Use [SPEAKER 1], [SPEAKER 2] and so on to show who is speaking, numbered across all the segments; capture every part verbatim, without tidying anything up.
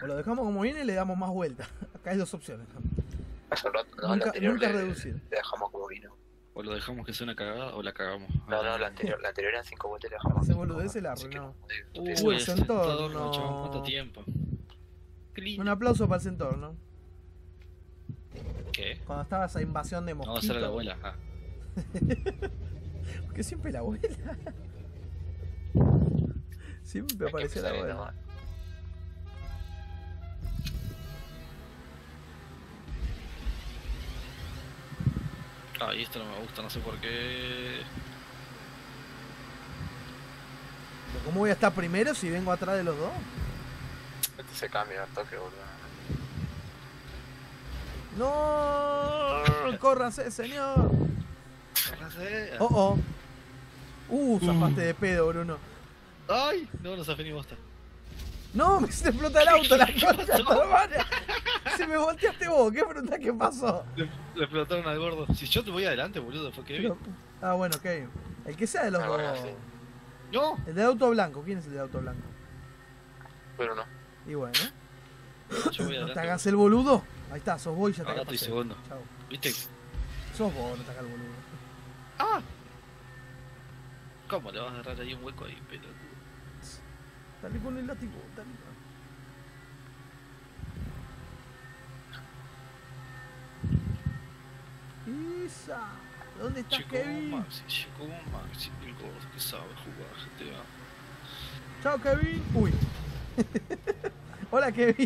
[SPEAKER 1] O lo dejamos como viene y le damos más vueltas. Acá hay dos opciones.
[SPEAKER 2] Hace un rato, no,
[SPEAKER 1] Nunca-
[SPEAKER 2] la anterior
[SPEAKER 1] nunca
[SPEAKER 2] le,
[SPEAKER 1] reducir.
[SPEAKER 2] le dejamos como vino.
[SPEAKER 3] O lo dejamos que sea una cagada o la cagamos.
[SPEAKER 2] No, no, la anterior, la anterior eran cinco vueltas y le dejamos.
[SPEAKER 1] Ese
[SPEAKER 2] cinco,
[SPEAKER 1] boludeces la
[SPEAKER 2] así que
[SPEAKER 1] arruinamos.
[SPEAKER 2] no, no, no
[SPEAKER 3] Uy,
[SPEAKER 2] tiene
[SPEAKER 1] Uh, el
[SPEAKER 3] ese
[SPEAKER 2] sentido.
[SPEAKER 1] Centauro.
[SPEAKER 3] entorno, chabón, ¿cuánto tiempo? Qué lindo.
[SPEAKER 1] Un aplauso para el Centauro.
[SPEAKER 3] ¿Qué?
[SPEAKER 1] Cuando estaba esa invasión de
[SPEAKER 3] No,
[SPEAKER 1] mosquitos.
[SPEAKER 3] esa era la abuela. Ah.
[SPEAKER 1] Porque siempre la abuela. Siempre
[SPEAKER 2] Hay que
[SPEAKER 1] aparecía la
[SPEAKER 2] empezar
[SPEAKER 1] abuela.
[SPEAKER 2] a
[SPEAKER 3] Ah, y esto no me gusta, no sé por qué.
[SPEAKER 1] Pero ¿cómo voy a estar primero si vengo atrás de los dos?
[SPEAKER 2] Este se cambia al toque, boludo.
[SPEAKER 1] ¡No! ¡Córranse, señor! Oh, oh. Uh, zafaste de pedo, Bruno.
[SPEAKER 3] ¡Ay! No, no zafé ni bosta.
[SPEAKER 1] ¡No! Me hiciste explotar el auto, la concha de tu hermana. Se me volteaste vos, ¿qué pregunta qué pasó?
[SPEAKER 3] Le, le explotaron al gordo. Si yo te voy adelante, boludo, fue que
[SPEAKER 1] Pero- ah, bueno, ok. El que sea de los
[SPEAKER 2] Ah,
[SPEAKER 1] dos.
[SPEAKER 2] bueno, sí.
[SPEAKER 3] ¡No!
[SPEAKER 1] El del auto blanco, ¿quién es el del auto blanco?
[SPEAKER 2] Pero no.
[SPEAKER 1] Y bueno,
[SPEAKER 3] Yo voy
[SPEAKER 1] no
[SPEAKER 3] adelante.
[SPEAKER 1] te hagas el boludo. Ahí está, sos vos y ya te
[SPEAKER 3] Ahora
[SPEAKER 1] acá
[SPEAKER 3] estoy
[SPEAKER 1] pasé.
[SPEAKER 3] segundo.
[SPEAKER 1] Chau.
[SPEAKER 3] ¿Viste?
[SPEAKER 1] Sos vos, no te hagas el boludo.
[SPEAKER 3] ¡Ah! ¿Cómo le vas a agarrar ahí un hueco ahí, pelotudo?
[SPEAKER 1] Dale con el látigo, dale. Isa, ¿dónde estás,
[SPEAKER 3] Chico
[SPEAKER 1] Kevin?
[SPEAKER 3] Maxi, chico Maxi, el gordo que sabe jugar G T A.
[SPEAKER 1] Chao, Kevin. Uy. Hola, Kevin.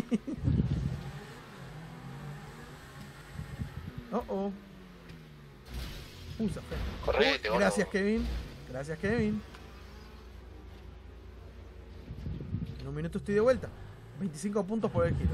[SPEAKER 1] Oh, oh. Uh, zafé.
[SPEAKER 2] Correte,
[SPEAKER 1] Uy,
[SPEAKER 2] gordo.
[SPEAKER 1] gracias, Kevin. Gracias, Kevin. En un minuto estoy de vuelta. veinticinco puntos por el kilo.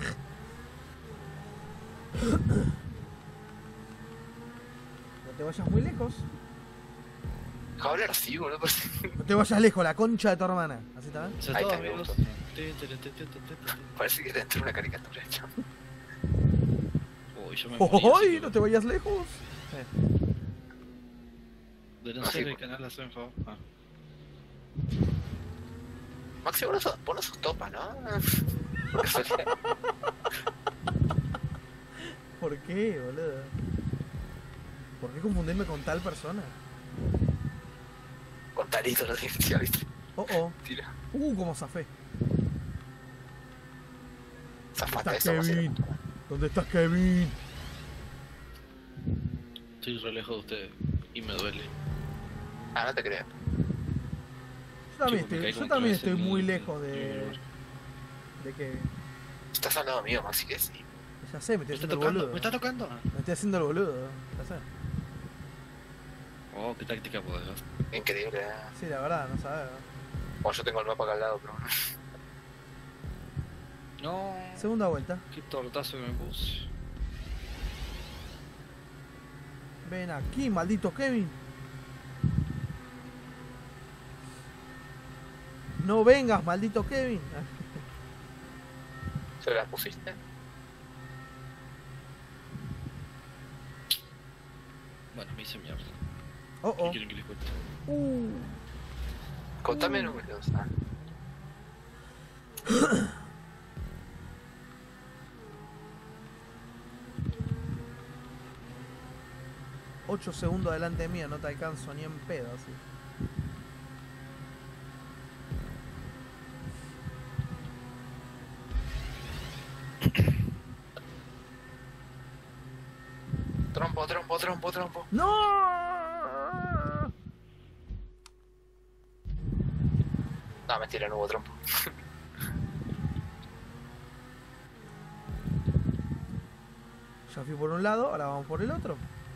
[SPEAKER 1] No te vayas muy lejos.
[SPEAKER 2] Deja de hablar así, boludo.
[SPEAKER 1] No te vayas lejos, la concha de tu hermana. ¿Así está?
[SPEAKER 3] Ya
[SPEAKER 2] Ahí
[SPEAKER 3] está,
[SPEAKER 2] está, me
[SPEAKER 3] amigos.
[SPEAKER 2] gustó.
[SPEAKER 3] Te, te, te, te, te, te, te.
[SPEAKER 2] Parece que te entró una caricatura, chaval.
[SPEAKER 3] Uy, yo me morí, así
[SPEAKER 1] ¡Ay!
[SPEAKER 3] que-
[SPEAKER 1] No te vayas lejos. Eh.
[SPEAKER 3] Denunciar el canal, hazme un favor. Ah.
[SPEAKER 2] Maxi, vos no sos, vos no sos topa, ¿no? Por casualidad.
[SPEAKER 1] ¿Por qué, boludo? ¿Por qué confundirme con tal persona?
[SPEAKER 2] Con Tarito lo decía, ¿viste?
[SPEAKER 1] Oh, oh.
[SPEAKER 2] Tira.
[SPEAKER 1] Uh, como zafé.
[SPEAKER 2] Zafate
[SPEAKER 1] ¿Dónde
[SPEAKER 2] eso,
[SPEAKER 1] estás,
[SPEAKER 2] Maxi.
[SPEAKER 1] Kevin? ¿Dónde estás, Kevin?
[SPEAKER 3] Estoy re lejos de ustedes y me duele.
[SPEAKER 2] Ah, no te creo.
[SPEAKER 1] Yo también
[SPEAKER 3] Chico, me
[SPEAKER 1] estoy,
[SPEAKER 3] caí
[SPEAKER 1] yo
[SPEAKER 3] contra
[SPEAKER 1] también
[SPEAKER 3] ese
[SPEAKER 1] estoy muy
[SPEAKER 3] ni-
[SPEAKER 1] lejos
[SPEAKER 3] ni-
[SPEAKER 1] de, de Kevin.
[SPEAKER 2] Estás al lado mío, Maxi, que sí.
[SPEAKER 1] Ya sé, me
[SPEAKER 3] ¿Me
[SPEAKER 1] estoy
[SPEAKER 3] está
[SPEAKER 1] haciendo el
[SPEAKER 3] tocando?
[SPEAKER 1] boludo.
[SPEAKER 3] ¿Me está tocando?
[SPEAKER 1] Me estoy haciendo el boludo, ya sé.
[SPEAKER 3] Oh, qué táctica poderosa.
[SPEAKER 2] Increíble, ¿eh?
[SPEAKER 1] Sí, la verdad, no sabes.
[SPEAKER 2] Bueno, yo tengo el mapa acá al lado, pero bueno.
[SPEAKER 3] No,
[SPEAKER 1] Segunda vuelta.
[SPEAKER 3] qué tortazo que me puse.
[SPEAKER 1] Ven aquí, maldito Kevin. No vengas, maldito Kevin.
[SPEAKER 2] ¿Se la pusiste?
[SPEAKER 3] Bueno, me hice mierda.
[SPEAKER 1] Oh,
[SPEAKER 3] ¿Qué
[SPEAKER 1] oh.
[SPEAKER 3] quieren que les cuente?
[SPEAKER 1] Uh.
[SPEAKER 2] Contame números. Ah.
[SPEAKER 1] ocho segundos adelante mío, no te alcanzo ni en pedo, así.
[SPEAKER 2] Trompo, trompo, trompo, trompo.
[SPEAKER 1] ¡No!
[SPEAKER 2] No, mentira, no hubo trompo.
[SPEAKER 1] Ya fui por un lado, ahora vamos por el otro.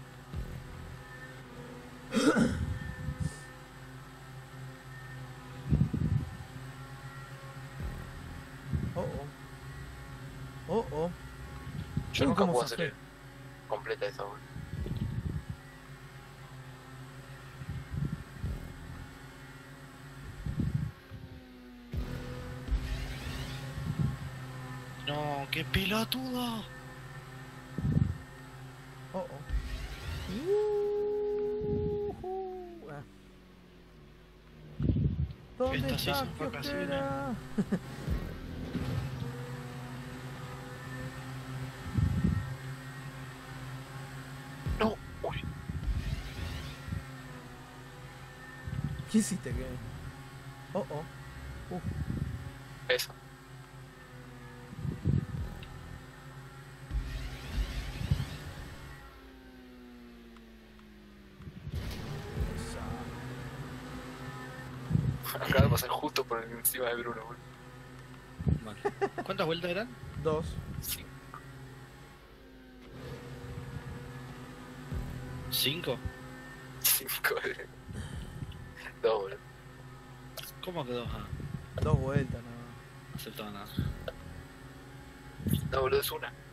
[SPEAKER 1] Oh, oh. Oh, oh.
[SPEAKER 2] Yo
[SPEAKER 1] Uy,
[SPEAKER 2] nunca
[SPEAKER 1] cómo
[SPEAKER 2] puedo
[SPEAKER 1] zafé.
[SPEAKER 2] hacer completa esa, boludo.
[SPEAKER 3] No, qué pelotudo.
[SPEAKER 1] Oh, oh. Uh, ah. ¿Dónde
[SPEAKER 3] Estas sí
[SPEAKER 1] está
[SPEAKER 3] son vacaciones.
[SPEAKER 1] Kiosquera? ¿Qué hiciste? ¿Qué? Oh, oh. Uh.
[SPEAKER 2] Eso. Acaba de pasar justo por encima de Bruno, boludo.
[SPEAKER 3] Vale. ¿Cuántas vueltas eran?
[SPEAKER 1] Dos.
[SPEAKER 2] Cinco.
[SPEAKER 3] ¿Cinco?
[SPEAKER 2] Cinco. Dos, boludo.
[SPEAKER 3] ¿Cómo que dos? Ah,
[SPEAKER 1] Dos vueltas, no.
[SPEAKER 3] no aceptaba nada.
[SPEAKER 2] No, boludo, es una.